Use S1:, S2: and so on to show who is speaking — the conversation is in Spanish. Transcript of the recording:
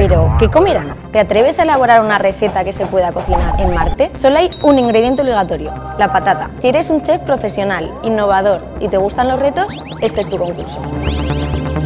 S1: Pero, ¿qué comerán? ¿Te atreves a elaborar una receta que se pueda cocinar en Marte? Solo hay un ingrediente obligatorio, la patata. Si eres un chef profesional, innovador y te gustan los retos, este es tu concurso.